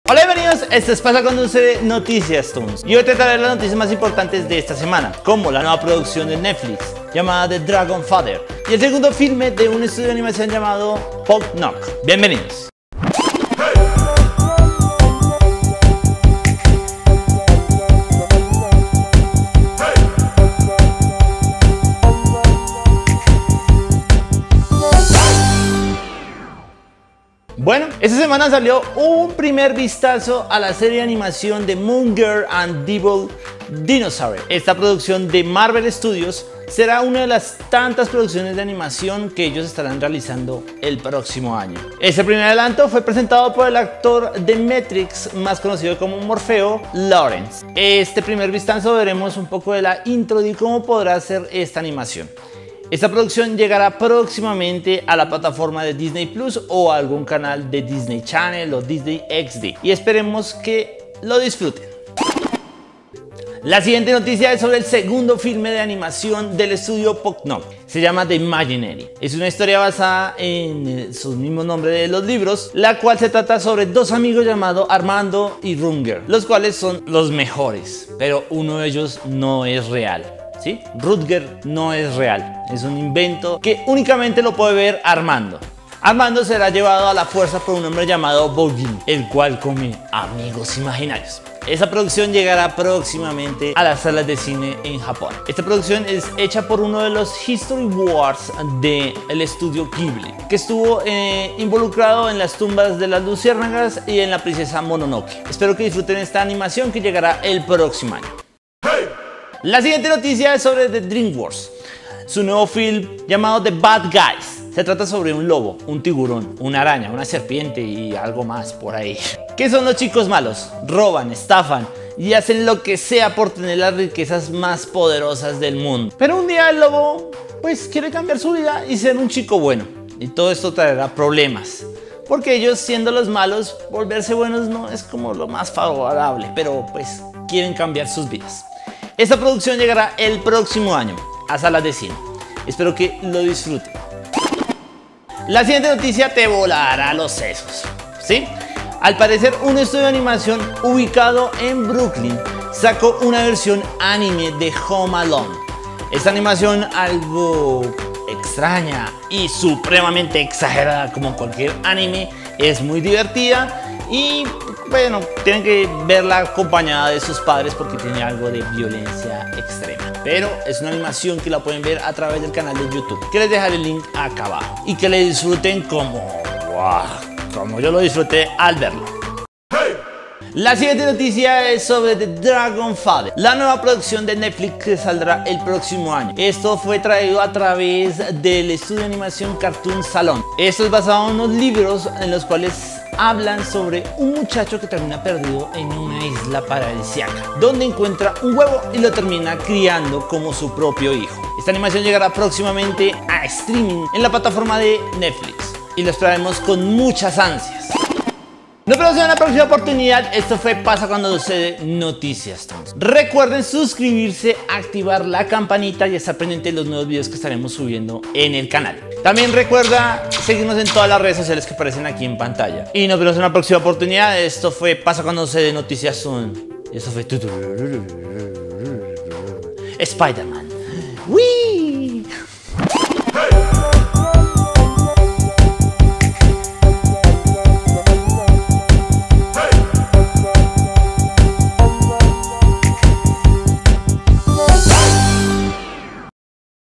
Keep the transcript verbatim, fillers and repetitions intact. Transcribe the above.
Hola, bienvenidos, esto es Pasa Cuando Sucede Noticias Toons. Y hoy te traeré las noticias más importantes de esta semana, como la nueva producción de Netflix llamada The Dragon Father y el segundo filme de un estudio de animación llamado Pop Knock. Bienvenidos. Bueno, esta semana salió un primer vistazo a la serie de animación de Moon Girl and Devil Dinosaur. Esta producción de Marvel Studios será una de las tantas producciones de animación que ellos estarán realizando el próximo año. Este primer adelanto fue presentado por el actor de Matrix, más conocido como Morfeo, Lawrence. Este primer vistazo veremos un poco de la intro de cómo podrá ser esta animación. Esta producción llegará próximamente a la plataforma de Disney Plus o a algún canal de Disney Channel o Disney X D y esperemos que lo disfruten. La siguiente noticia es sobre el segundo filme de animación del estudio Pop Knock. Se llama The Imaginary. Es una historia basada en el mismo nombre de los libros, la cual se trata sobre dos amigos llamados Armando y Rutger, los cuales son los mejores, pero uno de ellos no es real. ¿Sí? Rutger no es real, es un invento que únicamente lo puede ver Armando. Armando será llevado a la fuerza por un hombre llamado Bogin, el cual come amigos imaginarios. Esta producción llegará próximamente a las salas de cine en Japón. Esta producción es hecha por uno de los History Wars del estudio Ghibli, que estuvo eh, involucrado en las tumbas de las luciérnagas y en la princesa Mononoke. Espero que disfruten esta animación que llegará el próximo año. La siguiente noticia es sobre The DreamWorks, su nuevo film llamado The Bad Guys. Se trata sobre un lobo, un tiburón, una araña, una serpiente y algo más por ahí. ¿Qué son los chicos malos? Roban, estafan y hacen lo que sea por tener las riquezas más poderosas del mundo. Pero un día el lobo pues quiere cambiar su vida y ser un chico bueno. Y todo esto traerá problemas. Porque ellos, siendo los malos, volverse buenos no es como lo más favorable, pero pues quieren cambiar sus vidas. Esta producción llegará el próximo año a salas de cine. Espero que lo disfruten. La siguiente noticia te volará los sesos, ¿sí? Al parecer, un estudio de animación ubicado en Brooklyn sacó una versión anime de Home Alone. Esta animación, algo extraña y supremamente exagerada como cualquier anime, es muy divertida y bueno, tienen que verla acompañada de sus padres porque tiene algo de violencia extrema. Pero es una animación que la pueden ver a través del canal de YouTube, que les dejaré el link acá abajo. Y que le disfruten como, wow, como yo lo disfruté al verlo. La siguiente noticia es sobre The Dragon Father, la nueva producción de Netflix que saldrá el próximo año. Esto fue traído a través del estudio de animación Cartoon Salon. Esto es basado en unos libros en los cuales hablan sobre un muchacho que termina perdido en una isla paradisíaca, donde encuentra un huevo y lo termina criando como su propio hijo. Esta animación llegará próximamente a streaming en la plataforma de Netflix y lo esperaremos con muchas ansias. Nos vemos en la próxima oportunidad. Esto fue Pasa Cuando Sucede Noticias Toons. Recuerden suscribirse, activar la campanita y estar pendiente de los nuevos videos que estaremos subiendo en el canal. También recuerda seguirnos en todas las redes sociales que aparecen aquí en pantalla. Y nos vemos en la próxima oportunidad. Esto fue Pasa Cuando Sucede Noticias Toons. Esto fue Spider-Man. ¡Wii!